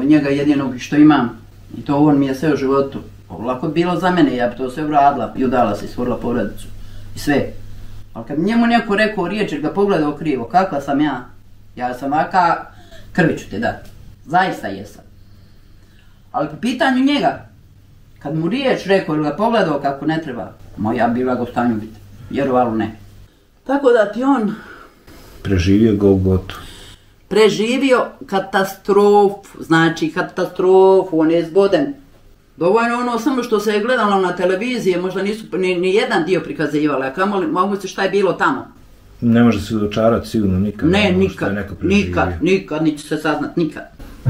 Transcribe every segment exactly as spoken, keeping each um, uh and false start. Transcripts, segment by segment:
njega jedinog što imam. I to on mi je sve u životu. Lako bi bilo za mene, ja bi to sve uradila i udala se, stvorila porodicu. I sve. Ali kad njemu neko rekao riječ jer ga pogledao krivo, kakva sam ja? Ja sam ovaka, krvi ću te dati. Zaista jesam. Ali po pitanju njega, kad mu riječ rekao ili ga pogledao kako ne treba, moja bila ga u stanju biti. Vjerovalo ne. Tako da ti on... Preživio Golgotu. Preživio katastrofu, znači katastrofu, on je zgoden. Dovoljno ono samo što se je gledalo na televiziji, možda nisu ni, ni jedan dio prikazivali, a kamoli mogu se šta je bilo tamo. Ne može se dočarati sigurno nikad. Ne, nikad, nikad, nikad, neće se saznat, nikad.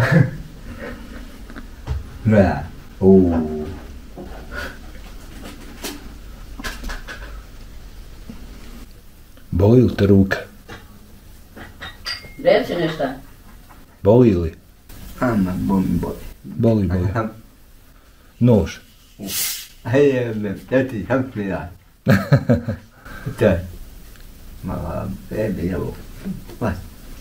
Ne, uuu. Boli li te ruka? Reci nešto. Boli li? Ama, boli, boli. Boli, boli. Nož. Hej, me teti, kako mi da? Te. Mala, bebi, evo. Vas.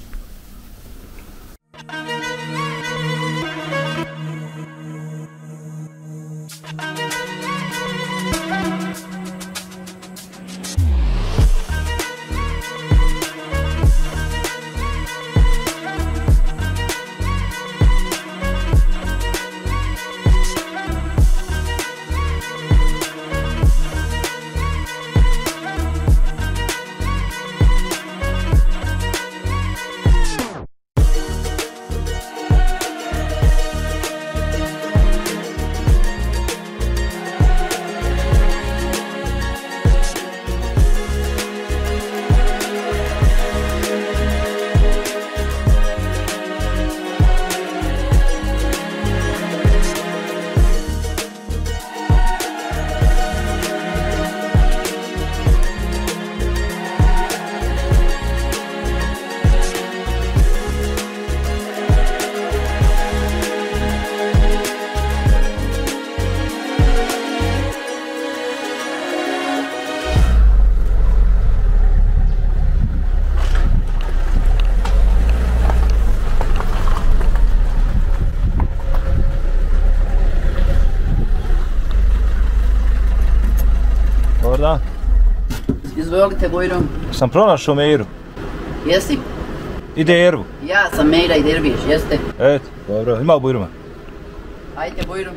Dobar dan. Izvolite, Bujrom. Sam pronašao Meiru. Jesi? I Dervu. Ja sam Meira i Derviš, jeste? Eto, dobro. Ima Bujroma. Ajde, Bujrom.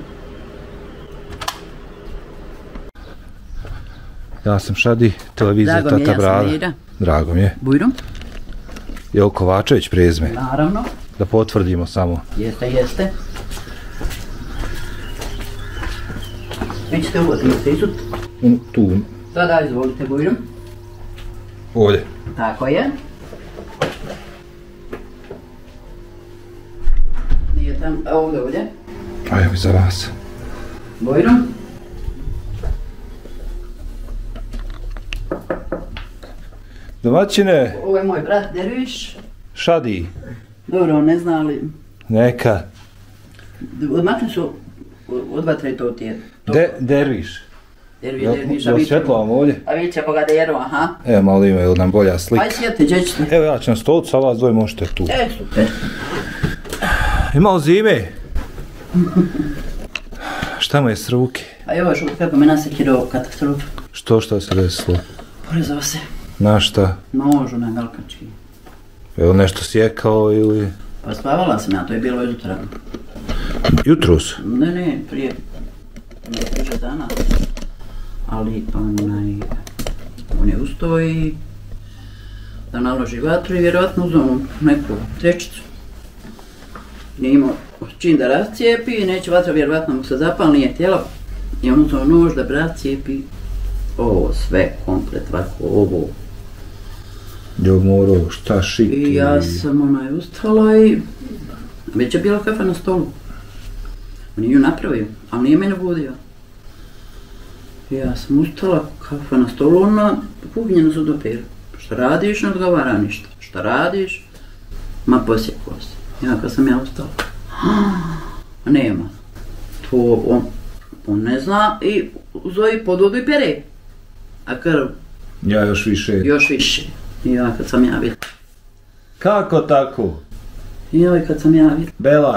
Ja sam Šadi, televizija Tata Brada. Drago mi je, ja sam Meira. Drago mi je. Bujrom? Jel Kovačević prezme? Naravno. Da potvrdimo samo. Jeste, jeste. Vi ćete uvod, jeste izut? Tu. Sada izvolite, Bujrom. Ovdje. Tako je. Nije tam, a ovdje, ovdje. A evo za vas. Bujrom. Domaćine. Ovo je moj brat Derviš. Šadi. Dobro, ne zna li... Neka. Odmakli su od vatre to ti je. De, derviš. Derviš, Derviš, a Jel vi će... svjetlovam ovdje? A vi će poga Deru, aha. Evo malo ima, ili nam bolja slika. Aj sjeti, gdje ćete? Evo ja ću na stolicu, a vas dvoje možete tu. E, super. Ima li zime? Šta mu je s ruke? A evo još kako me nasekirao katastrofa. Što što se desilo? Porezao se. Na šta? Nožu na galkački. Evo nešto sjekao ili... Pa spavala sam ja, to je bilo jutra. Jutrus? Ne, ne, prije... Prije treće dana. Ali onaj... On je ustao i... Da naloži vatru i vjerojatno uzao neku trečicu. Nije imao čin da rascijepi i neće vatra vjerojatno mu se zapali, nije htjela. I on uzao nož da brat cijepi. Ovo sve komplet, ovako, ovo. Jel morao šta šiti? I ja sam onaj ustala i... Već je bila kafa na stolu. On je ju napravio, ali nije mene budio. I ja sam ustala, kafa na stolu, ona kuhinja na sudoperu. Šta radiš, ne odgovara ništa. Šta radiš? Ma posjekao se. Ja kad sam ja ustala. Nema. To on, on ne zna i zove pod vodu i pere. A krv? Ja još više. Još više. I ja kad sam ja vidjela. Kako tako? I joj kad sam ja vidjela. Belaj.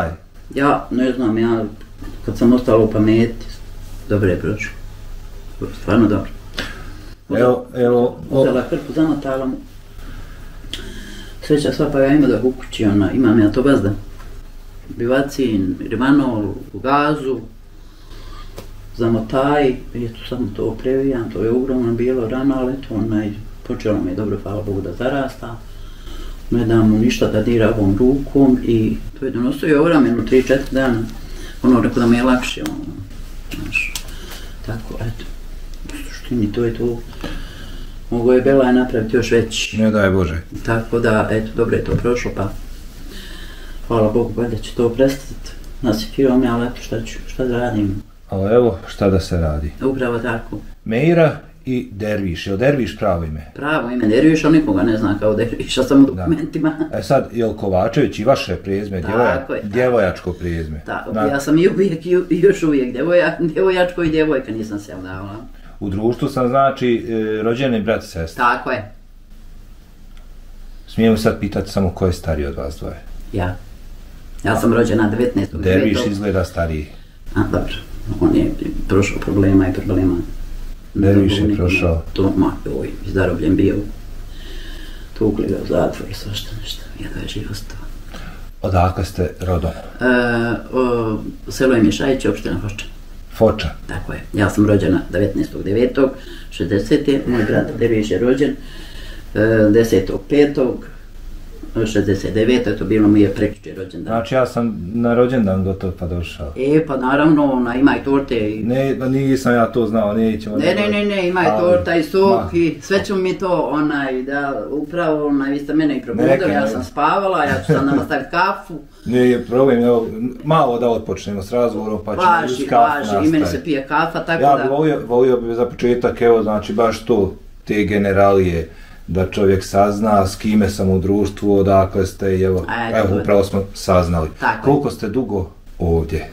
Ja, ne znam, ja kad sam ostala u pameti, dobro je prošlo. Stvarno dobro. Evo, evo... Uzela krpu, zamotala mu. Sreća sva, pa ja ima da u kući, ona, imam ja to bazda. Bivacin, rivanol, gazu, zamotaj, i tu samo to previjam, to je ogromno bilo rano, ali to onaj, počelo mi je dobro, hvala Bogu, da zarasta. Ne dam mu ništa da dira ovom rukom i to je donosio je ovramenu tri četiri dana. Ono, rekao da mi je lakše, ono, znaš, tako, eto, u suštini to je to. Mogu je Bela napraviti još veći. Ne daj Bože. Tako da, eto, dobro je to prošlo, pa hvala Bogu, valjda će to prestati. Nasikirao me, ali eto, šta ću, šta da radim? Ali evo, šta da se radi. Upravo tako. Meira i Derviš, je li Derviš pravo ime? Pravo ime Derviš, ali nikoga ne zna kao Derviša, samo u dokumentima. Da. E sad, je li Kovačević i vaše prijezme, djevoja, je, djevojačko prijezme? Tako, da. Ja sam i uvijek i još uvijek djevoja, djevojačko i djevojka, nisam se javdavala. U društvu sam, znači, rođeni brat i sestra. Tako je. Smijem sad pitati samo ko je stariji od vas dvoje? Ja. Ja sam rođena devetnaestog Derviš izgleda stariji. A, dobro. On je prošao problema i problema. Derviš je prošao. To, ma, oj, izdarobljen bio. Tukli ga u zatvor, svašta nešto. Jedva je živo stao. Odakle ste rodom? E, o, selo je Mješajić, opština Foča. Foča. Tako je. Ja sam rođena devetnaestog devetog šezdesete. Moj brat Derviš je rođen desetog petog šezdeset devete. To bilo mi je prekjučer rođendan. Znači ja sam na rođendan gotov pa došao. E, pa naravno, ona ima i torte i... Ne, nisam ja to znao, nećemo... Ne, ne, ne, ne, ima i torta i sok i sve ću mi to, onaj, da, upravo, onaj, vi ste mene i probudili, ja sam spavala, ja ću sad nama staviti kafu. Ne je problem, evo, malo da odpočnemo s razgovorom, pa ćemo važi, uz kafu važi, nastaviti. I meni se pije kafa, tako ja da... Ja volio, volio bi za početak, evo, znači, baš to, te generalije, da čovjek sazna s kime sam u društvu, odakle ste i evo, A, evo upravo smo saznali. Tako Koliko je. ste dugo ovdje?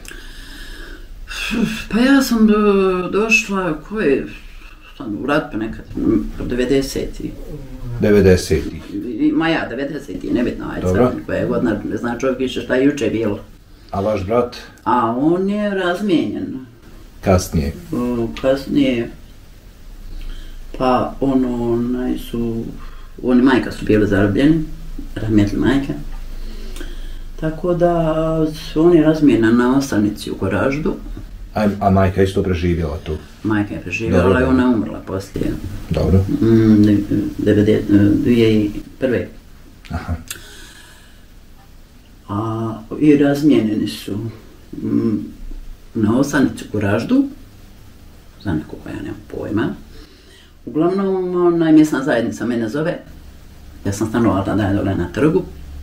Pa ja sam do, došla, ko je, sam u rat pa nekad, devedeseti. devedeseti. Ma ja, devedeseti, nebitno, ajde sad, koja je godina, ne zna čovjek više šta je juče bilo. A vaš brat? A on je razmijenjen. Kasnije? O, kasnije. Pa ono, onaj su, oni majka su bili zarobljeni, rahmetli majke. Tako da su oni razmijena na ostavnici u Goraždu. A, a majka isto preživjela tu? Majka je preživjela i ona je umrla poslije. Dobro. Mm, dvije hiljade prve. Aha. A, i razmijenjeni su mm, na ostavnici u Goraždu, za nekoga ja nemam pojma. Uglavnom, onaj, mjesna zajednica mene zove, ja sam stanovala tada je dole na trgu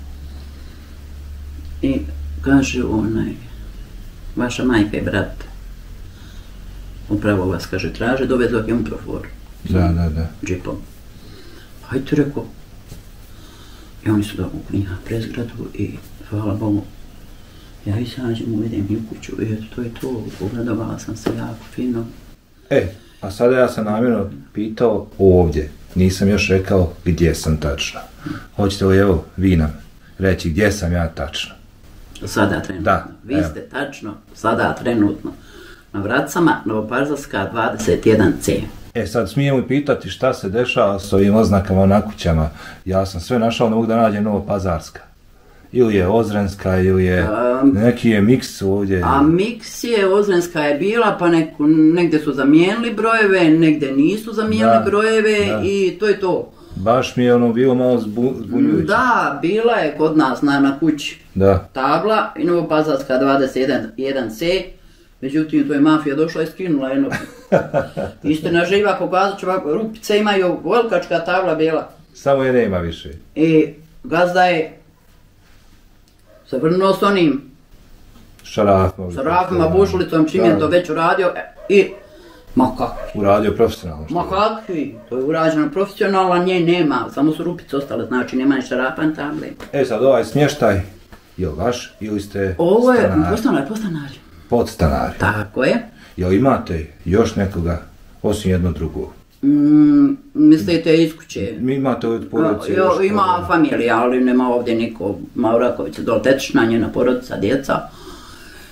i kaže onaj, vaša majka i brat, upravo vas, kaže, traže, dovezla je umprofor. Da, da, da. Džipom. Hajde, rekao. I oni su dovukli na prezgradu i, hvala Bogu, ja izađem, uvedem i u kuću i eto, to je to, ugledovala sam se jako fino. E, a sada ja sam namjerno pitao ovdje, nisam još rekao gdje sam tačno. Hoćete li evo vi nam reći gdje sam ja tačno? Sada trenutno. Da, vi evo. ste tačno, sada trenutno, na Vracama, Novopazarska dvadeset jedan ce. E sad smijem li pitati šta se dešava s ovim oznakama na kućama? Ja sam sve našao, ne mogu da nađem Novopazarska. Ili je Ozrenska, ili je um, neki je miks ovdje. A miks je, Ozrenska je bila, pa neku, negdje su zamijenili brojeve, negdje nisu zamijenili da, brojeve da. I to je to. Baš mi je ono bilo malo zbu, zbunjujuće. Da, bila je kod nas na, na kući da. Tabla i Novopazarska dvadeset jedan ce, međutim to je mafija došla i skinula jedno. Istina živa, pokazat ću ovako, rupice imaju, velikačka tabla bila. Samo je nema više. I gazda je zavrnuo s onim šarafom, šarafima, bušulicom, čim je to već uradio i ma kakvi. Uradio profesionalno što ma kakvi, to je urađeno profesionalno, a nje nema, samo su rupice ostale, znači nema ni šarafa ni table. E sad ovaj smještaj, je li vaš ili ste ovo je stanari? postanari, postanari. Podstanari. Tako je. Jel imate još nekoga osim jedno drugo? Mm, mislite iz kuće? Mi imate od porodice? Jo, ima familija, ali nema ovdje niko. Mauraković je dole tetična, njena porodica, djeca.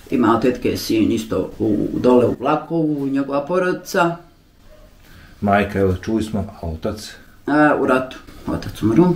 Ima tetke sin isto u, dole u Vlakovu, njegova porodica. Majka, evo, čuli smo, a otac? A, u ratu, otac umro.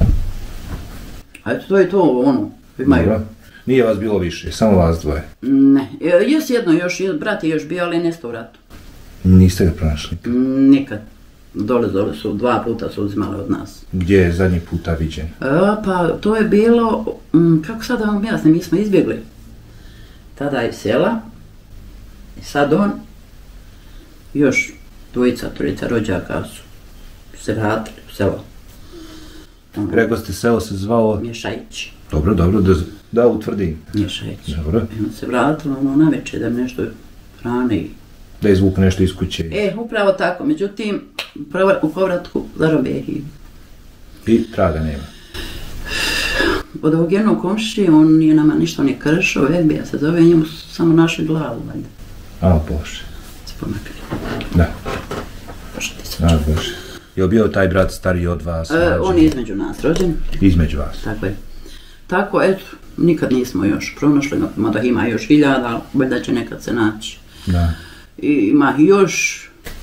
A eto, to je to, ono, imaju. Dobro. Nije vas bilo više, samo vas dvoje? Ne, jes jedno, još, brat je još bio, ali nestao u ratu. Niste ga pronašli? Nikad. Dole, dole su, dva puta su uzimali od nas. Gdje je zadnji puta viđen? A, pa to je bilo, m, kako sad da vam jasnim, mi smo izbjegli. Tada je sela, i sad on, još dvojica, trojica rođaka su se vratili u selo. Um, Rekao ste, selo se zvalo? Mješajić. Dobro, dobro, da, da utvrdim. Mješajić. Dobro. I on se vratilo ono na večer da mi nešto hrane i... Da izvuku nešto iz kuće. E, upravo tako, međutim, u povratku zarobe i... I traga nema. Od ovog jednog komšije, on nije nama ništa ne kršao, Egbija se zove, njemu su samo našli glavu, valjda. A, Bože. Se pomakli. Da. Bože ti se A, čuo. Bože. Je li bio taj brat stariji od vas? E, on je između nas rođen. Između vas. Tako je. Tako, eto, nikad nismo još pronašli, mada ima još hiljada, valjda će nekad se naći. Da. I ima još...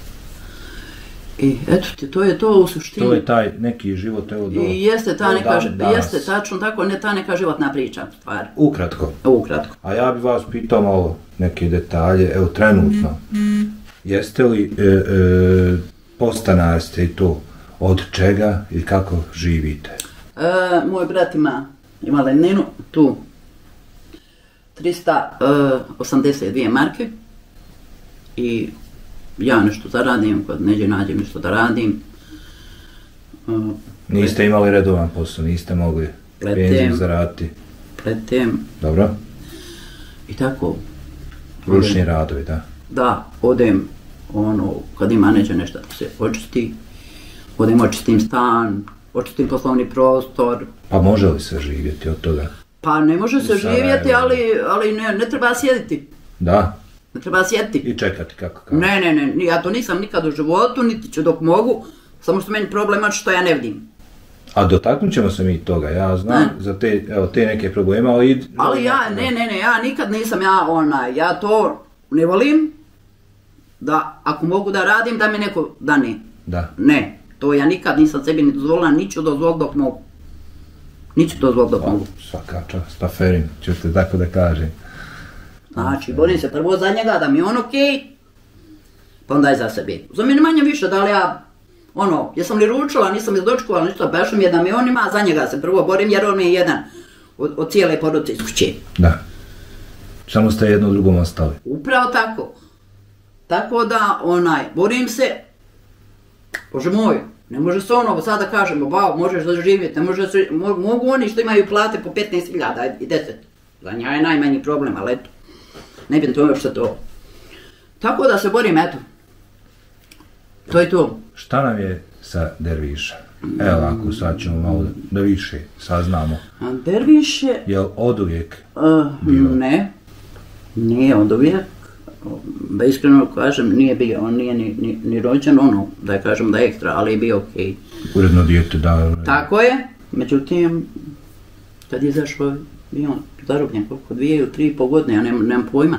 I eto ti, to je to u suštini. To je taj neki život, evo do... I jeste ta do neka, dan jeste tačno tako, ne ta neka životna priča, stvar. Ukratko. Ukratko. A ja bih vas pitao malo neke detalje, evo trenutno. Jeste li e, e, podstanar ste i to, od čega i kako živite? E, moj brat ima, ima lemninu, tu, trista osamdeset dvije marke i ja nešto zaradim, kad neđe nađem nešto da radim. E, Niste imali redovan posao, niste mogli penziju zaraditi? Pletem. Dobro. I tako. Ručni radovi, da? Da, odem, ono, kad ima neđe nešto da se očisti, odem očistim stan, očistim poslovni prostor. Pa može li se živjeti od toga? Pa ne može se živjeti, ali, ali ne, ne treba sjediti. Da? Ne treba sjediti. I čekati kako kako? Ne, ne, ne, ja to nisam nikad u životu, niti ću dok mogu, samo što meni problem je što ja ne vidim. A dotaknut ćemo se mi toga, ja znam ne. za te, evo, te neke probleme, ali... Ali ja, ne, ne, ne, ja nikad nisam, ja onaj, ja to ne volim, da ako mogu da radim, da mi neko da ne. Da. Ne, to ja nikad nisam sebi ni dozvolila, niću dozvoliti dok mogu. Niću dozvoliti dok mogu. Svaka čast, aferin, ću te tako da kažem. Znači, borim se prvo za njega, da mi je on okej, pa onda i za sebe. Za mene manje više, da li ja, ono, jesam li ručila, nisam li dočkovala, ništa, baš mi je da mi on ima, za njega se prvo borim, jer on mi je jedan od, od cijele porodice iz kuće. Da. Samo ste jedno drugom ostali. Upravo tako. Tako da, onaj, borim se, Bože moj, ne može se ono, sada kažemo, bao, možeš da živjeti, ne može se, mo, mogu oni što imaju plate po petnaest hiljada i deset. Za nja je najmanji problem, ali eto, ne bi to što to. Tako da se borim, eto. To je to. Šta nam je sa Derviša? Evo ako sad ćemo malo da više saznamo. A Derviš je... Je li od uvijek uh, bio? Ne, nije od uvijek. Da iskreno kažem, nije bio, on nije ni, ni, ni rođen, ono, da je kažem da je ekstra, ali je bio okej. Okay. Uredno dijete, da... Tako je, međutim, kad je izašao, bio on zarobljen koliko, dvije ili tri i pol godine, ja nemam, nemam pojma.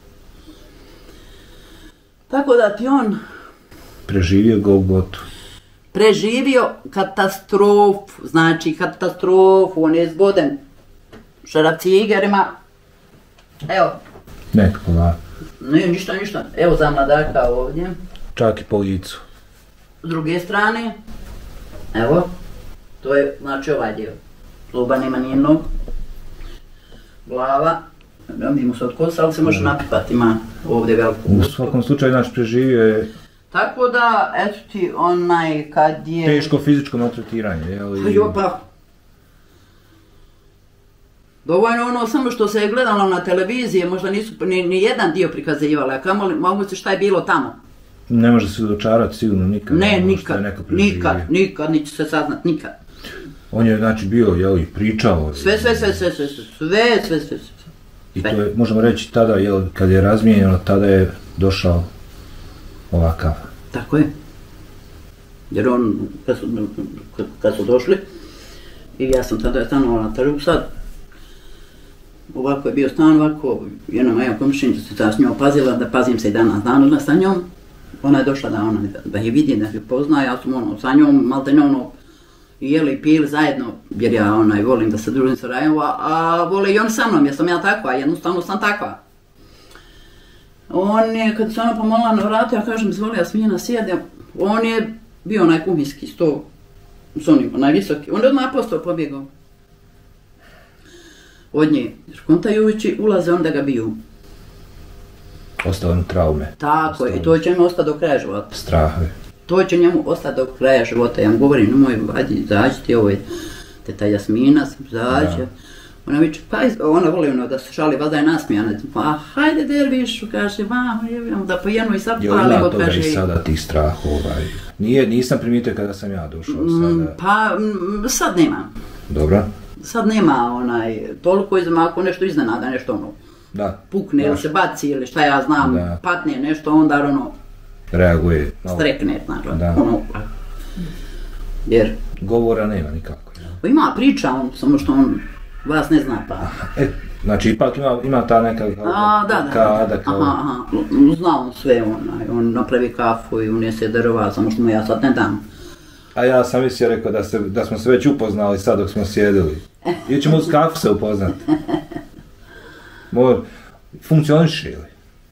Tako da ti on... Preživio Golgotu. Preživio katastrofu, znači katastrofu, on je zboden šarapcigerima. Evo. Nekako da. Ne, ništa, ništa. Evo za mladaka ovdje. Čak i po licu. S druge strane, evo, to je, znači ovaj dio. Zluba nema nijednog. Glava. Ne vidimo se od kosa, ali se može napipati, ima ovdje veliku. U svakom slučaju, znači, preživio je... Tako da, eto ti, onaj, kad je... Teško fizičko maltretiranje, je li... Jo, pa... Dovoljno ono samo što se je gledalo na televiziji, možda nisu ni, ni jedan dio prikazivali, a kamoli, mogu se šta je bilo tamo. Ne može se dočarati sigurno nikad. Ne, nikad, nikad, nikad, neće se saznat, nikad. On je, znači, bio, jel, i pričao... Sve, sve, sve, sve, sve, sve, sve, sve, sve. I to je, možemo reći, tada, jel, kad je razmijenjeno, tada je došao ovakav. Tako je. Jer on, kad su, kad su došli, i ja sam tada stanovala na trgu sad, ovako je bio stan, ovako, jedna moja komšinica se ta s njom pazila, da pazim se i danas dan sa njom. Ona je došla da, ona, da, da je vidi, da je pozna, ja sam ono, sa njom malte ne ono, jeli i pili zajedno, jer ja onaj, volim da se družim sa Rajom, a, a vole i on sa mnom, jer sam ja takva, jednostavno sam takva. On je, kad se ona pomolila na vratu, ja kažem, izvoli, ja smijena sjedem, on je bio onaj kuhinjski sto, s onim, onaj visoki, on je odmah postao pobjegao od nje, jer kontajući ulaze onda ga biju. Ostao on traume. Tako je, i to će njemu ostati do kraja života. Strahove. To će njemu ostati do kraja života. Ja mu govorim, nemoj, ajde, izađi ti, ovo je teta Jasmina, izađe. Ona viče, pa ona voli ono da se šali, valjda je nasmijana. Pa hajde dervišu, kaže, mama, da po jednu i sad pali. Jo, ima toga i sada tih strahova. Nije, nisam primijetio kada sam ja došao sada. Pa sad nema. Dobro. Sad nema onaj, toliko izma, ako nešto iznenada, nešto ono. Da. Pukne ili se baci ili šta ja znam, da. Patne nešto, onda ono... Reaguje. Strekne, znači, ono... Jer... Govora nema nikako. Ja. Ima priča, on, samo što on vas ne zna pa... E, znači ipak ima, ima ta neka... A, da, da, kada, kao... aha, aha, zna on sve, onaj, on napravi kafu i unese drva, samo što mu ja sad ne dam. A ja sam mislio rekao da, se, da smo se već upoznali sad dok smo sjedili. Ili ćemo uz kafu se upoznati. Moj, funkcioniše li?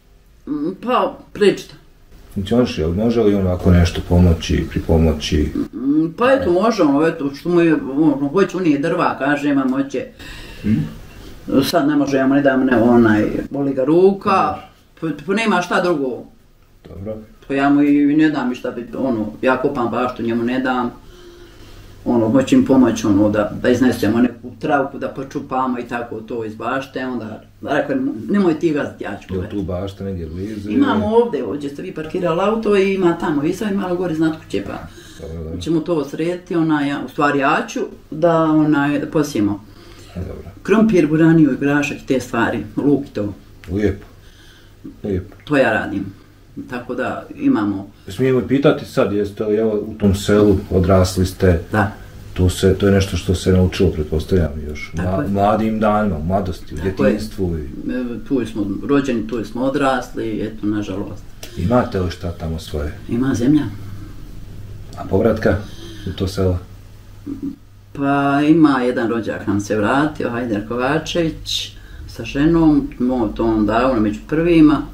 Pa, pričta. Funkcioniše li? Može li on ovako nešto pomoći, pripomoći? Pa eto, može ono, eto, što mu je, ono, hoće unije drva, kaže, imam, hoće. Hmm? Sad ne može, ja mu ne dam, ne, onaj, boli ga ruka, pa, pa nema šta drugo. Dobro. Pa ja mu i ne dam šta bi, ono, ja kopam baštu, njemu ne dam. Ono, hoće im pomoći, ono, da, da iznesemo neku travku, da počupamo i tako to iz bašte, onda, rekao, nemoj ti gaziti, ja ću povedati. Je tu bašta negdje blizu? Imamo ovdje, ovdje ste vi parkirali auto i ima tamo, i sad malo gore iznad kuće, pa dobro, ćemo to srediti, ona, ja, u stvari ja ću da, ona, da posijemo. Dobro. Krompir, buraniju i grašak i te stvari, luk i to. Lijepo, lijepo. To ja radim. Tako da imamo... Smijemo i pitati sad, jeste li evo u tom selu, odrasli ste, da. To, se, to je nešto što se naučilo, pretpostavljam, još Ma, mladim danima, u mladosti, u djetinjstvu. I... Tu smo rođeni, tu smo odrasli, eto, nažalost. Imate li šta tamo svoje? Ima zemlja. A povratka u to selo? Pa ima jedan rođak nam se vratio, Hajder Kovačević, sa ženom, to on dao među prvima.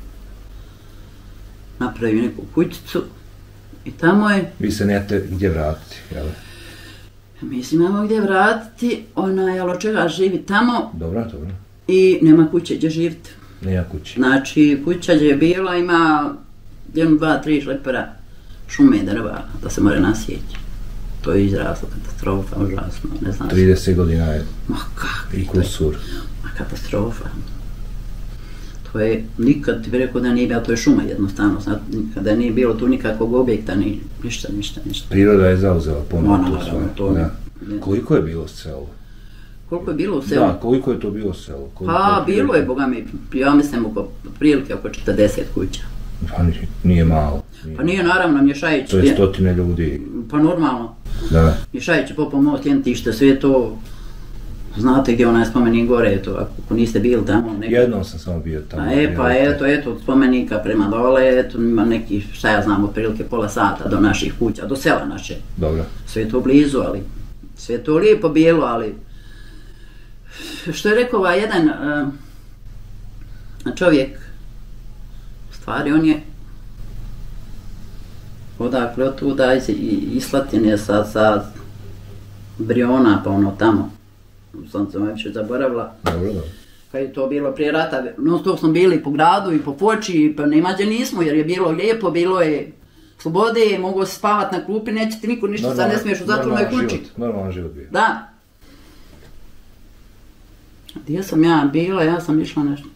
Napravio neku kućicu i tamo je... Vi se nemate gdje vratiti, jel? Mislim, imamo gdje vratiti, onaj, ali od čega živi tamo. Dobro, dobro. I nema kuće gdje živiti. Nema kuće. Znači, kuća gdje je bila ima jedno, dva, tri šlepera šume drva da se može nasjeći. To je izraslo, katastrofa, užasno, ne znam. trideset godina je. Ma kako? I kusur. Ma katastrofa. To je, nikad ti bi rekao da nije bila, to je šuma jednostavno, sad, nikada nije bilo tu nikakvog objekta, ni, ništa, ništa, ništa. Priroda je zauzela ponovno to svoje. To da. Koliko je bilo selo? Koliko je bilo u selu? Da, koliko je to bilo selo? Koliko pa, je bilo je, boga mi, ja mislim, oko, prilike oko četrdeset kuća. Pa nije malo. Nije. Pa nije, naravno, Mješajić. To je stotine ljudi. Pa normalno. Da. Mješajić je popao most, Ljentište, sve to... Znate gdje onaj spomenik gore, to, ako niste bili tamo... Neki... Jednom sam samo bio tamo. A e, pa eto, eto, od spomenika prema dole, eto, ima neki, šta ja znam, otprilike pola sata do naših kuća, do sela naše. Dobro. Sve je to blizu, ali... Sve je to lijepo bilo, ali... Što je rekao ovaj jedan uh, čovjek, u stvari on je... Odakle od tuda iz Islatine sa, sa Briona, pa ono tamo. Sam se više zaboravila. Dobro, dobro. Kad je to bilo prije rata, non stop smo bili po gradu i po Foči, pa nema gdje nismo jer je bilo lijepo, bilo je slobode, mogu se spavati na klupi, neće ti niko ništa, sad ne smiješ u zatvornoj kući. Normalan život bio. Da. Gdje sam ja bila, ja sam išla nešto.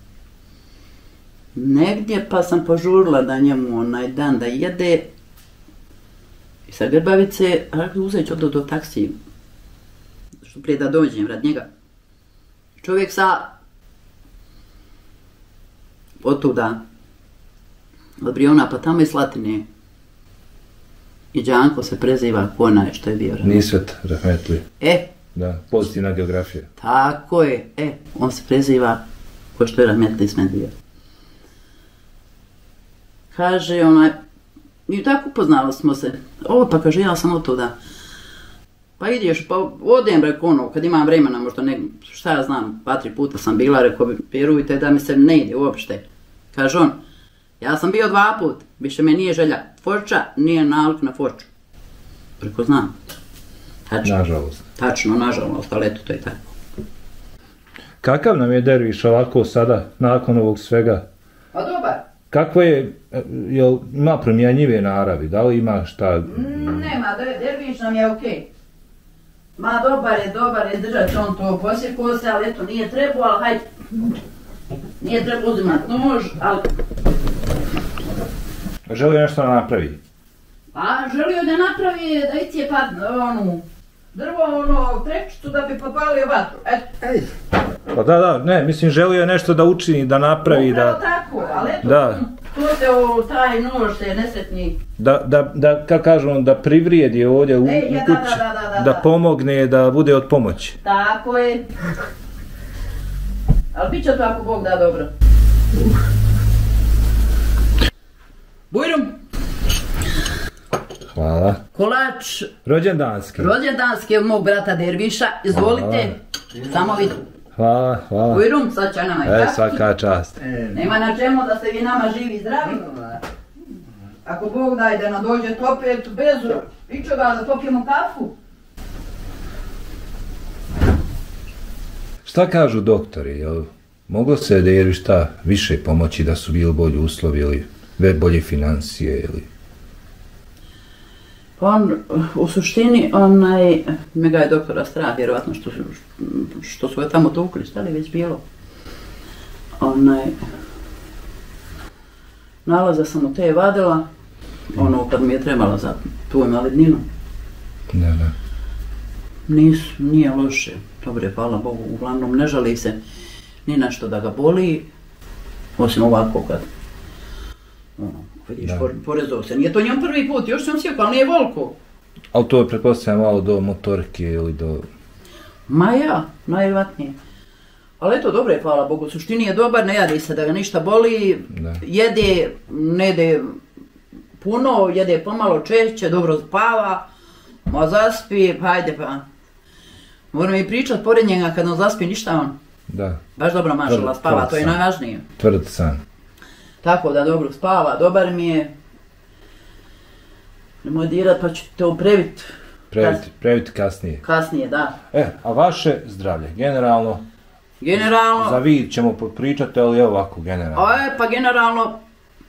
Negdje pa sam požurila da njemu onaj dan da jede. I sa Grbavice, uzet ću do, do taksiju. Prije da dođem rad njega. Čovjek sa od tuda, od Briona pa tamo iz Slatine. I Đanko se preziva ko onaj što je bio. Nisvet Rahmetli. E, Da, pozitivna geografija. Tako je, e, on se preziva ko što je Rahmetli Smedija. Kaže onaj, i tako upoznali smo se, ovo pa kaže ja sam od tuda. Pa ideš, pa odem reko ono, kad imam vremena, možda ne, šta ja znam, dva, tri puta sam bila, reko vjerujte da mi se ne ide uopšte. Kaže on, ja sam bio dva put, više me nije želja, Foča nije nalik na Foču. Reko znam. Tačno. Nažalost. Tačno, nažalost, ali eto to je tako. Kakav nam je derviš ovako sada, nakon ovog svega? Pa dobar. Kako je, jel ima promjenjive naravi, da li ima šta? Nema, derviš nam je okej. Okay. Ma dobar je, dobar je, držat će on to posjekao se, ali eto nije trebao, ali hajde. Nije trebao uzimat nož, ali... Želio nešto da napravi? Pa želio da napravi, da icije pa onu... drvo, ono, trečicu da bi popalio vatru, eto. Pa da, da, ne, mislim želio je nešto da učini, da napravi, upravo da... tako, ali eto, da. to se o taj nož se nesretni... Da, da, da, kako kažu on, da privrijedi ovdje u, e, u ja, kući, da, da, da, da, da da pomogne, da bude od pomoći. Tako je. Ali bit će to ako Bog da dobro. Bujrum! Hvala. Kolač... Rođendanski. Rođendanski od mog brata Derviša, izvolite. Hvala. Samo vidu. Hvala, hvala. Bujrum, sad će nama i e, kafu. svaka čast. Nema na čemu da ste vi nama živi i zdravi. Ako Bog daj da nam dođete opet bez ičega da popijemo kafu. Šta kažu doktori, jel moglo se Derviš šta više pomoći da su bili bolji uslovi ili bolje financije ili... Pa on, u suštini, onaj, me ga je doktora strah, vjerovatno što, što su ga tamo tukli, šta li već bilo. Onaj, nalaza sam u te vadila, ono kad mi je trebala za tu invalidninu. Da, da. Nis, nije loše, dobro je, hvala Bogu, uglavnom ne žali se ni na što da ga boli, osim ovako kad, ono, vidiš, porezao se, nije to njom prvi put, još sam sjekao, ali nije volko. Ali to je pretpostavljam malo do motorke ili do... Ma ja, najvjerovatnije. Ali eto, dobro je, hvala Bogu, u suštini je dobar, ne jade se da ga ništa boli, da. Jede, ne jede puno, jede pomalo češće, dobro spava, ma zaspi, pa ajde pa. Moram i pričat pored njega kad on zaspi, ništa on. Da. Baš dobro mašala spava, to je najvažnije. Tvrd san. Tako da dobro spava, dobar mi je. Nemoj dirat pa ću te uprevit. Previti, previti kasnije. Kasnije, da. E, a vaše zdravlje, generalno? Generalno... Za vid ćemo pričati, ali je ovako, generalno. E, pa generalno...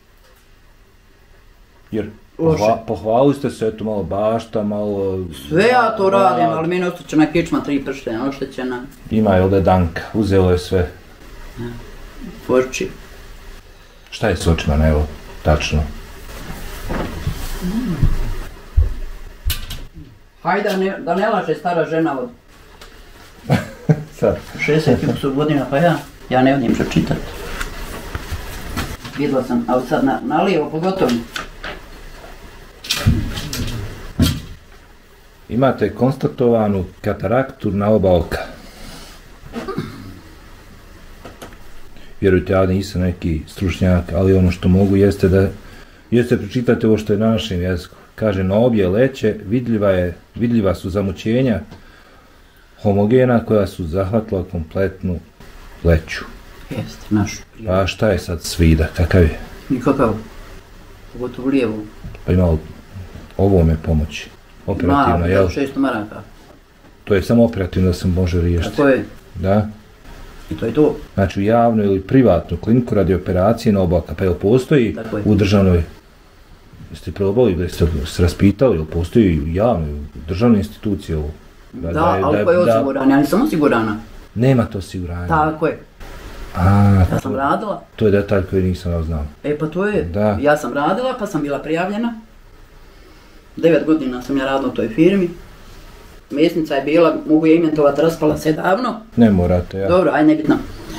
Jer pohva, pohvalili ste se, eto malo bašta, malo... Sve ja to radim, ali meni ostaćena kičma, tri prštena, oštećena. Ima je ovdje Danka, uzelo je sve. Forči. Šta je s očima, evo, tačno? Mm. Hajde da ne, da ne laže stara žena od... Sad. šezdeset su godina, pa ja, ja ne vidim što čitati. Vidjela sam, ali sad na, na lijevo pogotovo. Imate konstatovanu kataraktu na oba oka. Vjerujte, ja nisam neki stručnjak, ali ono što mogu jeste da jeste pročitate ovo što je na našem jeziku. Kaže, na obje leće vidljiva, je, vidljiva su zamućenja homogena koja su zahvatila kompletnu leću. Jeste, našu. Pa šta je sad svida, kakav je? Nikakav, pogotovo lijevo. Pa imalo ovome pomoći, operativno, Ma, jel? šesto maraka. To je samo operativno da se može riješiti. Tako je. Da? I to je to. Znači u javnu ili privatnu kliniku radi operacije na oba oka, pa jel postoji u državnoj, jeste probali, jeste se raspitali, jel postoji u javnoj, u državnoj instituciji ovo? Da, da, je, ali ko je osigurana, ja nisam osigurana. Nema to osiguranja. Tako je. A, ja to, sam radila. To je detalj koji nisam znao. E pa to je, da. Ja sam radila pa sam bila prijavljena. Devet godina sam ja radila u toj firmi. Mjesnica je bila, mogu je imentovati, raspala se davno. Ne morate, ja. Dobro, aj nebitno.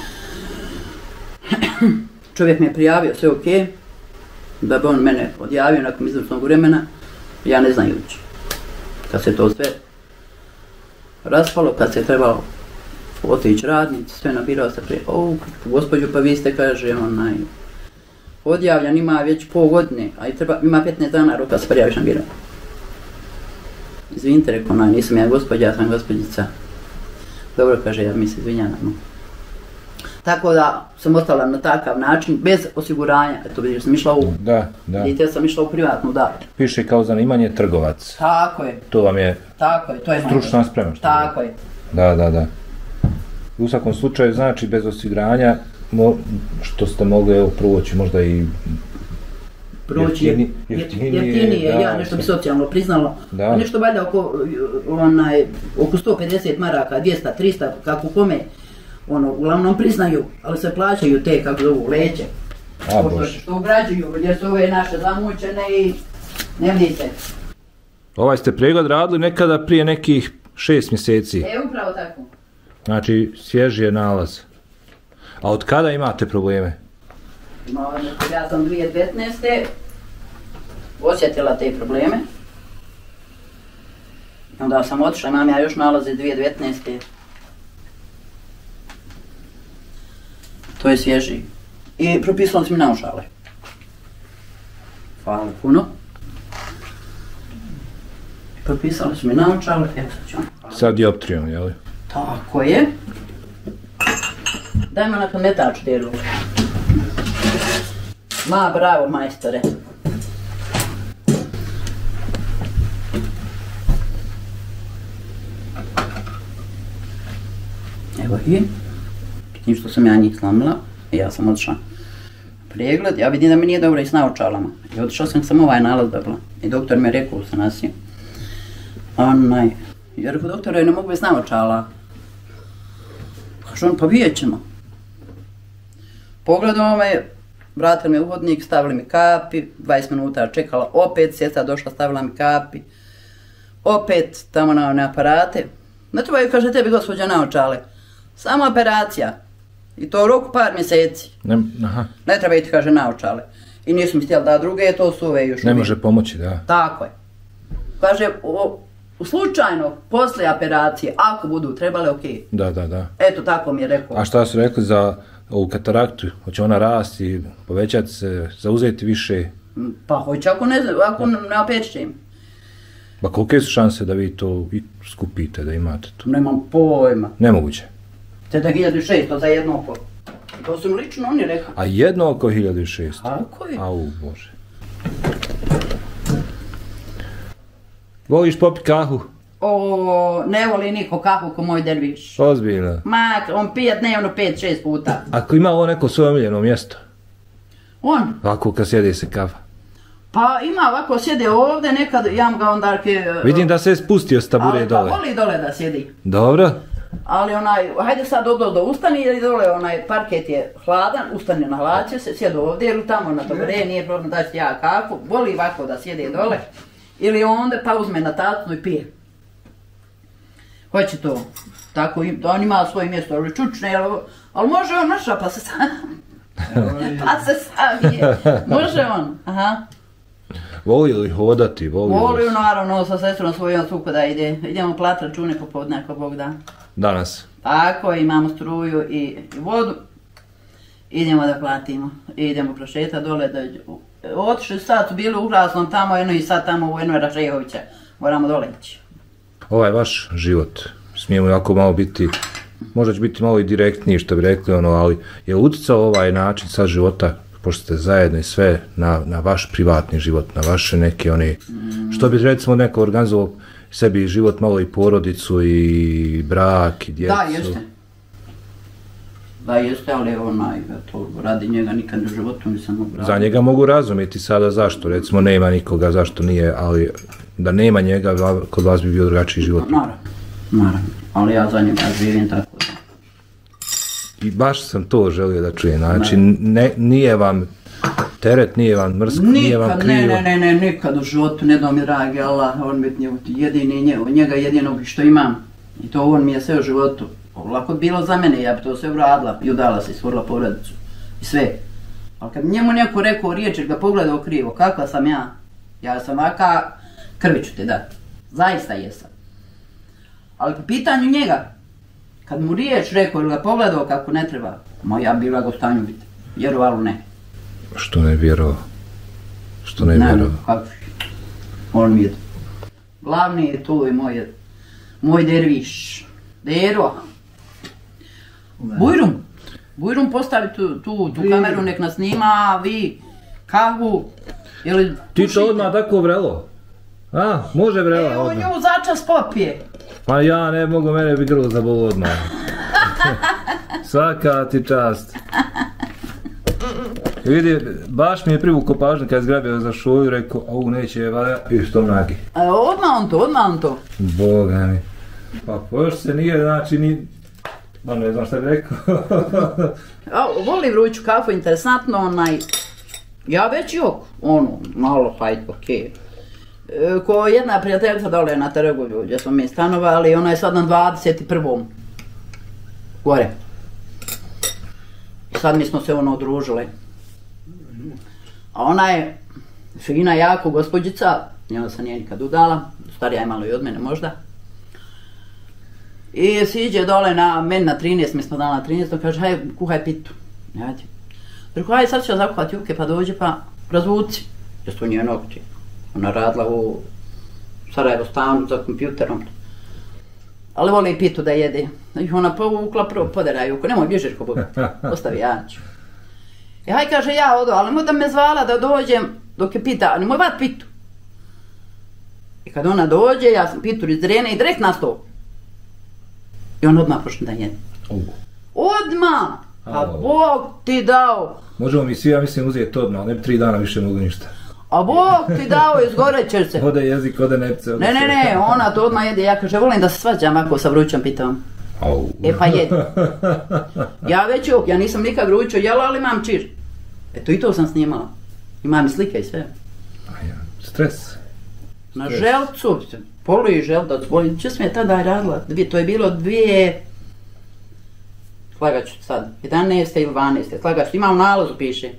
Čovjek me je prijavio, sve okej. Okay. Da bi on mene odjavio nakon izvršnog vremena, ja ne znajući. Kad se to sve raspalo kad se trebalo otići radnici, sve nabirao se prije, o, gospođu, pa vi ste, kaže, onaj, odjavljan, ima već pol godine, a i treba, ima petnaest dana roka se prijaviš na biro. Izvinite, rekao, onaj, nisam ja gospođa, ja sam gospođica. Dobro, kaže, ja mi se izvinjam. Tako da sam ostala na takav način, bez osiguranja. Eto vidiš, sam išla u... Da, da. Vidite, sam išla u privatnu, da. Piše kao zanimanje trgovac. Tako je. To vam je... Tako je, to je... Stručna sprema. Tako je. Da, da, da. U svakom slučaju, znači, bez osiguranja, mo, što ste mogli, evo, proći možda i... Proći jeftini, jeftinije, jeftinije, da, ja nešto bi socijalno priznalo. Da. Nešto valjda oko, onaj, oko sto pedeset maraka, dvjesto, tristo, kako kome. Ono, uglavnom priznaju, ali se plaćaju te, kako zovu, leće. A, Pošto Bože. što ugrađuju, jer su ove naše zamućene i ne vidite. Ovaj ste pregled radili nekada prije nekih šest mjeseci. E, upravo tako. Znači, svježi je nalaz. A od kada imate probleme? No, ja sam dvije tisuće devetnaeste. osjetila te probleme. Onda sam otišla, imam ja još nalaze dvije tisuće devetnaeste. To je svježi. I propisali su mi naočale. Hvala puno. Propisali su mi naočale, evo sad ću vam. Sa dioptrijom, jel? Tako je. Dajmo na kametaču djelu. Ma, bravo, majstore. Evo ih. Tim što sam ja njih slamila, ja sam otišla pregled, ja vidim da mi nije dobro i s naočalama. I otišla sam sam ovaj nalaz dobila. I doktor mi je rekao sa nasiju. Onaj, ja rekao, doktore, ne mogu bez naočala. Kaže on, pa vidjet ćemo. Pogledao me, vratili me u hodnik, stavili mi kapi, dvadeset minuta čekala, opet sestra došla, stavila mi kapi. Opet tamo na one aparate. Ne trebaju, kaže, tebi gospođa naočale. Samo operacija. I to u roku par mjeseci. Ne, aha. Ne treba ti, kaže, naočale. I nisu mi htjeli da druge, to su ove još Ne uvijek. može pomoći, da. Tako je. Kaže, u, u slučajno, poslije operacije, ako budu trebale, ok. Da, da, da. Eto, tako mi je rekao. A šta su rekli za ovu kataraktu? Hoće ona rasti, povećati se, zauzeti više? Pa hoće, ako ne, ako ne opeče im. Ba kolike su šanse da vi to i skupite, da imate to? Nemam pojma. Nemoguće. sedam hiljada šesto za jedno oko. To su mi lično oni rekli. A jedno oko hiljadu šesto? Tako je. Au, Bože. Voliš popiti kahu? O, ne voli niko kahu ko moj derviš. Ozbiljno. Ma, on pije dnevno pet šest puta. Ako ima ovo neko svoje omiljeno mjesto? On? Ovako kad sjedi se kafa. Pa ima ovako, sjede ovdje, nekad jam ga onda... Ke, Vidim da se je spustio s tabure ali, dole. Pa voli dole da sjedi. Dobro. Ali onaj, hajde sad odlo da ustani jer dole onaj parket je hladan, ustani na hlače se, sjede ovdje ili tamo na tabure, nije problem da ću ja kafu, voli ovako da sjede dole. Ili onda pa uzme na tacnu i pije. Hoće to. Tako, on ima svoje mjesto, ali čučne, ali, ali može on naša pa se sam... pa se sam je. Može on, aha. Voli li hodati? Voli, Voli li... naravno sa sestrom svojom suku da ide. Idemo plat račune popodne ako Bog da. Danas? Tako, imamo struju i, i vodu. Idemo da platimo. Idemo prošetati dole da... Otišli sad, bili u Hrasnom tamo, jedno i sad tamo u Envera Šehovića. Moramo dole ići. Ovaj vaš život, smijemo jako malo biti, možda će biti malo i direktniji što bi rekli, ono, ali je utjecao ovaj način sad života, pošto ste zajedno i sve, na, na vaš privatni život, na vaše neke one, mm. što bi recimo neko organizovao sebi život, malo i porodicu i brak i djecu. Da, jeste. Da, jeste, ali onaj, to radi njega nikad u životu nisam mogu raditi. Za njega mogu razumjeti sada zašto, recimo nema nikoga, zašto nije, ali da nema njega, kod vas bi bio drugačiji život. Naravno, naravno, ali ja za njega živim tako da. I baš sam to želio da čujem, znači ne, nije vam teret, nije vam mrsko, nikad, nije vam krivo. Ne, ne, ne, ne, nikad u životu, ne da mi dragi Allah, on mi je jedini njega, njega jedinog što imam. I to on mi je sve u životu. Lako bilo za mene, ja bi to sve uradila, i udala se, stvorila porodicu i sve. Ali kad njemu neko rekao riječ, ga pogledao krivo, kakva sam ja? Ja sam ovaka, krvi ću te dati. Zaista jesam. Ali po pitanju njega, kad mu riječ rekao ili ga pogledao kako ne treba, ma ja bila ga u stanju biti. Vjerovalo ne. Što ne vjerovao? Što ne vjerovao? Kako? On mi je glavni je tu i moj, moj derviš. Dero. Bujrum. Bujrum postavi tu, tu, tu kameru, nek nas snima, a vi kahvu. Jeli, ti to odmah tako vrelo? A, može vrela evo odmah. nju začas popije. Ma ja ne mogu, mene bi grlo zabolo odmah. Svaka ti čast. Vidi, baš mi je privukao pažnju kad je zgrabio za šoju i rekao, au neće valja, i što mnagi. Odmah on to, odmah on to. Boga mi. Pa još se nije, znači, ni... Ma ne znam šta bi rekao. Voli vruću kafu, interesantno, onaj... Ja već jok, ono, malo, hajde, okej. Okay. Ko jedna prijateljica dole na trgu gdje smo mi stanovali, ona je sad na dvadeset prvom gore. I sad mi smo se ono odružili. A ona je fina jako gospođica, njena se nije nikad udala, starija je malo i od mene možda. I siđe dole na meni na trinaest, mi smo dali na trinaest, kaže haj kuhaj pitu. Ajde. Rekao haj sad ću ja zakuhati juke pa dođe pa razvuci. Jer su njoj nokti. Ona radila u Sarajevo stanu za kompjuterom. Ali voli i pitu da jede. I ona povukla prvo podera juku, nemoj bježeš ko Bog, ostavi ja ću. I haj kaže ja odo, ali nemoj da me zvala da dođem dok je pita, nemoj vat pitu. I kad ona dođe, ja sam pitu iz drene i direkt na stol. I on odmah počne da jede. Odmah! A Bog ti dao! Možemo mi svi, ja mislim, uzeti odmah, ne bi tri dana više mogu ništa. A Bog ti dao, izgorećeš se. Ode jezik, ode nepce. Ne, ne, ne, ona to odmah jede. Ja kaže, volim da se svađam ako sa vrućom pitom. E pa jede. Ja već jok, ja nisam nikad vrućo jela, ali imam čir. Eto i to sam snimala. Imam i slike i sve. A ja, stres. Na želcu, poli želdac, što sam je tada radila, to je bilo dvije, slagaću sad, jedanaeste ili dvanaeste, slagaću, ima u nalazu piše.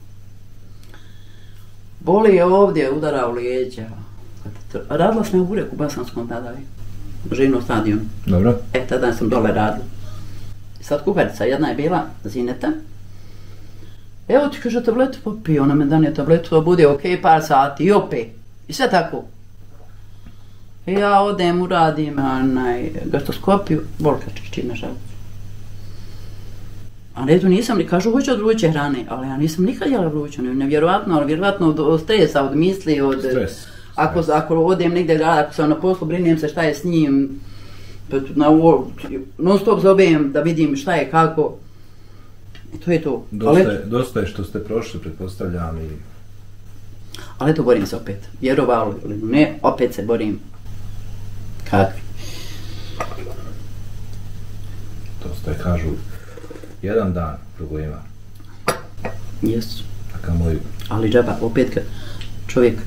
Boli je ovdje, udara u lijeđa. Radila sam je u Bureku, u Bosanskom tada, u Živnom stadionu. Dobro. E, tada sam dole radila. Sad kuharica, jedna je bila Zineta. Evo ti kaže tabletu popij, ona me dane tabletu, da bude ok par sati i opet. I sve tako. I ja odem, uradim onaj gastroskopiju, bolka čišći me želuc. A redu nisam, kažu hoću od vruće hrane, ali ja nisam nikad jela vruću, nevjerovatno, ali vjerovatno od stresa, od misli, od... Stres. Ako, ako odem negdje grad, ako sam na poslu, brinem se šta je s njim, na non stop zovem da vidim šta je, kako. I to je to. Dosta je, dosta je što ste prošli, pretpostavljam i... Ali eto, borim se opet. Vjerovalo ili ne, opet se borim. Kakvi? Dosta je, kažu, jedan dan problema. Jesu. Taka moj... Ali džaba, opet kad čovjek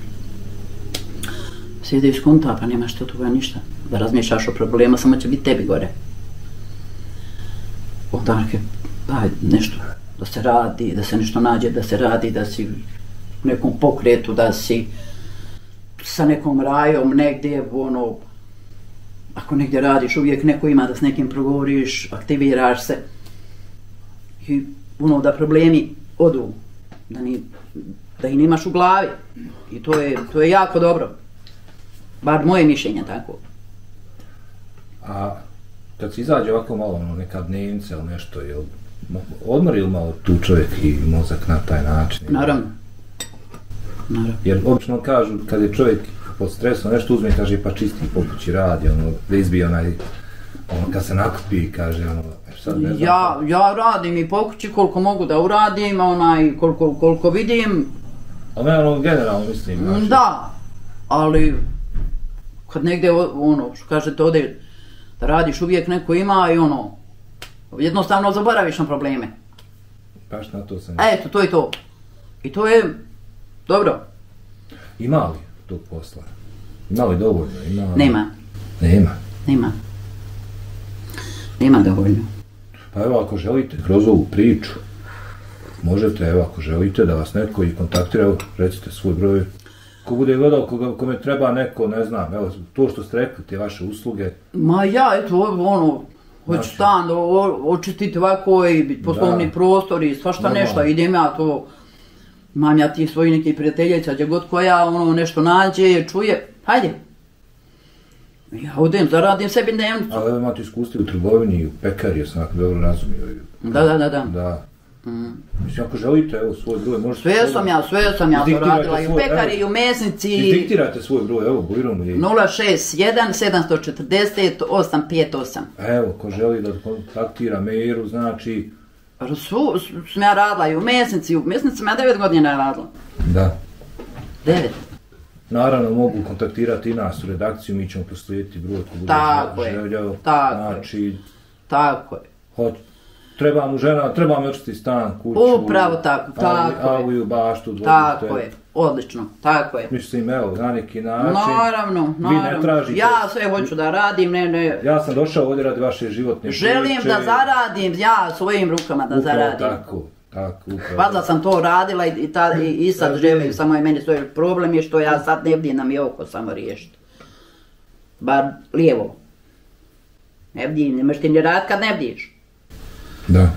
sjede iz konta, pa nemaš to toga ništa. Da razmišljaš o problema, samo će biti tebi gore. Onda daj nešto, da se radi, da se nešto nađe, da se radi, da si u nekom pokretu, da si sa nekom rajom negdje, ono, ako negdje radiš, uvijek neko ima da s nekim progovoriš, aktiviraš se i ono da problemi odu, da, ni, da ih nemaš u glavi i to je, to je jako dobro, bar moje mišljenje tako. A kad se izađe ovako malo ono, neka dnevnica ili nešto, jel odmori li malo tu čovjek i mozak na taj način? Naravno. Naravno. Jer obično kažu kad je čovjek pod stresom nešto uzme, kaže pa čisti po kući radi, ono, da izbije onaj, ono, kad se nakupi, kaže ono, sad ne znam. Ja, ja radim i po kući koliko mogu da uradim, onaj, koliko, koliko vidim. Ali ne, ono, generalno mislim, znači. Da, ali kad negdje, ono, što kažete, ode da radiš, uvijek neko ima i ono, jednostavno zaboraviš na probleme. Baš na to sam... Eto, to je to. I to je dobro. Ima li tog posla? Ima li dovoljno? Ima... Nema. Nema? Nema. Nema dovoljno. Pa evo, ako želite kroz ovu priču, možete, evo, ako želite da vas neko i kontaktira, evo, recite svoj broj, ko bude gledao, koga, kome treba neko, ne znam, evo, to što ste rekli, te vaše usluge. Ma ja, eto, ono, hoću Znači- stan, da o- očistiti ovako i poslovni Da. prostor i svašta Normalno. nešto, idem ja to, imam ja ti svoji neki prijateljica, gdje god koja ono nešto nađe, čuje, hajde. Ja odem, zaradim sebi dnevnicu. Ali evo imate iskustvo u trgovini i u pekari, ja sam ako dobro razumio. Da, da, da, da. Da. Mislim, ako želite, evo, svoj broj, možete... Sve sam ja, sve sam ja to Izdiktirajte radila i u svoj, pekari evo. i u mesnici. Izdiktirajte svoj broj, evo, Bujrom je... nula šest jedan sedam četiri nula osam pet osam. Evo, ko želi da kontaktira Meru, znači... Svu sam ja radila i u mesnici, u mesnici sam ja devet godina radila. Da. Devet. Naravno, mogu kontaktirati i nas u redakciju, mi ćemo proslijediti broj ako bude Tako je, željao. tako je. Znači, Tako je. hot, treba mu žena, treba mu očistiti stan, kuću... Upravo tako, tako je. Aviju, baštu, dvorište. Tako je, odlično, tako je. Mislim, evo, na neki način... Naravno, Vi ne naravno. tražite... Ja sve hoću da radim, ne, ne. Ja sam došao ovdje radi vaše životne Želim priče. da zaradim, ja svojim rukama da Upravo zaradim. tako, tako, upravo. Padla sam to radila i, i, ta, i, i sad želim, samo je meni svoj problem je što ja sad ne vidim nam je oko samo riješiti. Bar lijevo. Ne vidim, nemaš ti ni rad kad ne vidiš. Da.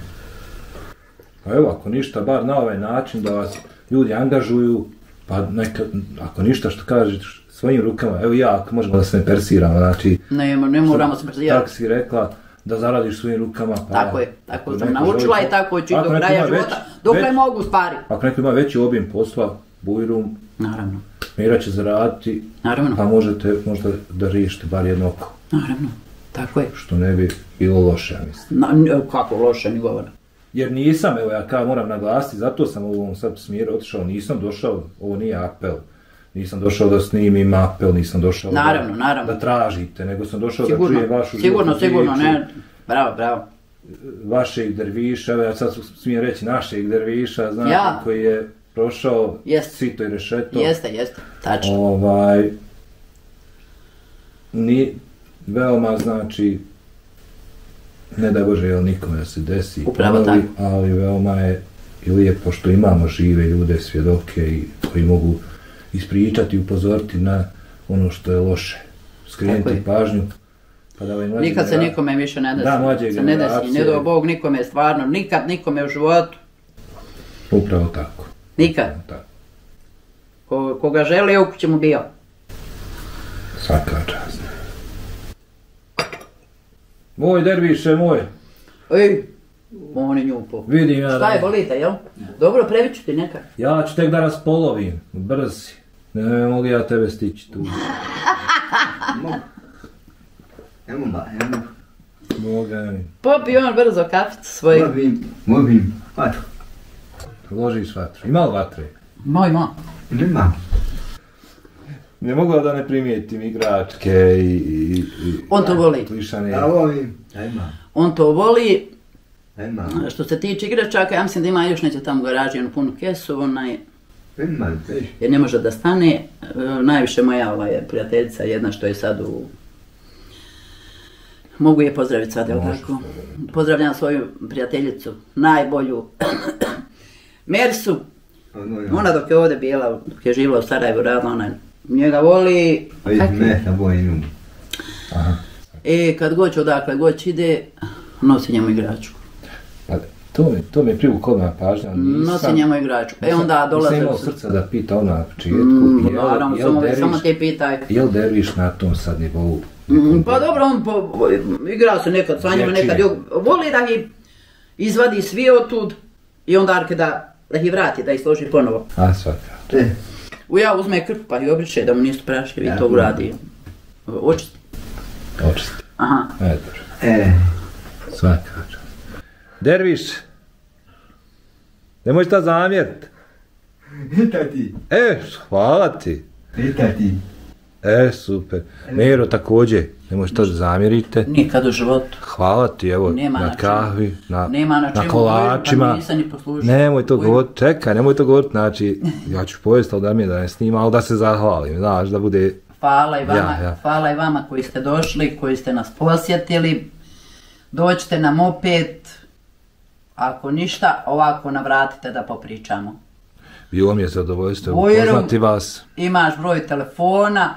Pa evo, ako ništa, bar na ovaj način da vas ljudi angažuju, pa neka, ako ništa što kažeš svojim rukama, evo ja, ako možemo da se ne persiramo, znači... Ne, ne moramo se persirati. Tako si rekla, da zaradiš svojim rukama, pa... Tako je, tako ako sam neko naučila želi- i tako ću i ako do neko kraja ima života, već- dokle već- mogu stvari. Ako neko ima veći obim posla, Bujrum, Naravno, Mira će zaraditi, naravno, pa možete možda da riješite bar jedno oko, naravno, tako je. što ne bi bilo loše, ja mislim. Na, n- kako loše ni govora. Jer nisam, evo ja kao moram naglasiti, zato sam u ovom sad smjeru otišao, nisam došao, ovo nije apel, nisam došao da snimim apel, nisam došao Naravno, da, naravno. da tražite, nego sam došao Sigurno, da čujem vašu sigurno, životnu sigurno, priču, ne, bravo, bravo. vašeg derviša, evo ja sad smijem reći našeg derviša, znači Ja. koji je prošao Jest. sito i rešeto. Jeste, jeste, tačno. Ovaj, ni, veoma znači, ne da Bože, jel nikome da se desi, Upravo ali, tako. ali veoma je i lijepo što imamo žive ljude, svjedoke i koji mogu ispričati i upozoriti na ono što je loše. Tako Skrenuti je. pažnju. Pa da ovaj mlađi Nikad se genera- nikome više ne desi. Da, mlađe se ne desi, generacije. ne do Bog nikome stvarno, nikad nikome u životu, Upravo tako. nikad. tako. Ko, koga želi, u kući mu bio. Svaka čast. Moj derviše, moj. Ej, on je nju po. Vidim ja Šta da... je, bolite, jel? Dobro, previću ti nekad. Ja ću tek da raspolovim, brz si. Ne mogu ja tebe stići tu. Mogu. Evo ba, evo. Boga mi. Popi on brzo kaficu svoju. Mobim, mobim. Vatru. Ložiš vatru. Ima li vatre? Moj, moj. Nema. Ne mogu da ne primijetim igračke i... i, i On to voli. Klišane. Ja volim. Nema. On to voli. Nema. Što se tiče igračaka, ja mislim da ima još neće tamo u garaži jednu punu kesu, onaj, Nema, tež. jer ne može da stane. E, najviše moja ovaj, prijateljica, jedna što je sad u... Mogu je pozdraviti sad, evo Može. tako. Pozdravljam svoju prijateljicu, najbolju, Mersu. Ono je. Ona dok je ovdje bila, dok je živjela u Sarajevu, radila, ona njega voli. Pa iz Kakvi? mehna bojinu. Aha. E, kad god će odakle god će ide, nosi njemu igračku. Pa, to mi, to mi je privuklo na pažnja. ali nisam- Nosi njemu igračku. E onda dolaze... Nisam imao srca da pita ona na početku. Mm, jel- naravno, jel samo, derviš- samo te pitaj. Jel derviš na tom sad nivou? Mm, pa dobro, on po, igra se nekad sa njima, Dječji nekad je. jog, voli da ih izvadi svi otud i onda arke da, da ih vrati, da ih složi ponovo. A svaka. E, U ja uzme krpu pa ih obriše da mu nisu prašljivi i Ja. to uradi. Očisti. Očisti. Aha. Eto. e. Svaka čast. Derviš, nemoj šta zamjerit. Eta ti. E, hvala ti. Eta ti. E, super. Mero također, nemoj šta zamjerite. Nikad u životu. Hvala ti, evo, Nema na na čemu. kahvi, na, Nema na na čemu, kolačima. pa nisam ni poslušao. Nemoj to Oj. govoriti, čekaj, nemoj to govoriti, znači, ja ću pojesti, ali da mi je da ne snima, ali da se zahvalim, znaš, da bude... Hvala i vama, Ja, ja. hvala i vama koji ste došli, koji ste nas posjetili. Dođite nam opet. Ako ništa, ovako navratite da popričamo. Bilo mi je zadovoljstvo Vojrom, upoznati vas. Imaš broj telefona.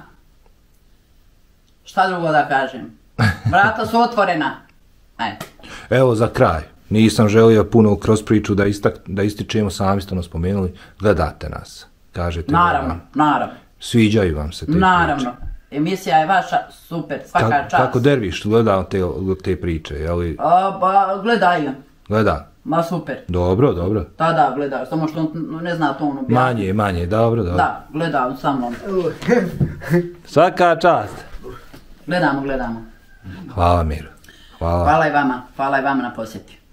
Šta drugo da kažem? Vrata su otvorena. Ajde. Evo za kraj. Nisam želio puno kroz priču da, istak, da ističemo, sami ste nas spomenuli. Gledate nas. Kažete Naravno, vam. naravno. Sviđaju vam se te Naravno. priče. Emisija je vaša super, svaka Ka, čast. Kako Derviš gleda te, te priče, jeli? A, ba, gledaju. Gleda. Ma super. Dobro, dobro. Da, da, gleda, samo što on ne zna to on objasniti. Manje, manje, dobro, dobro. Da, gleda on sa mnom. Svaka čast. Gledamo, gledamo. Hvala Miro. Hvala. Hvala i vama, hvala i vama na posjeti.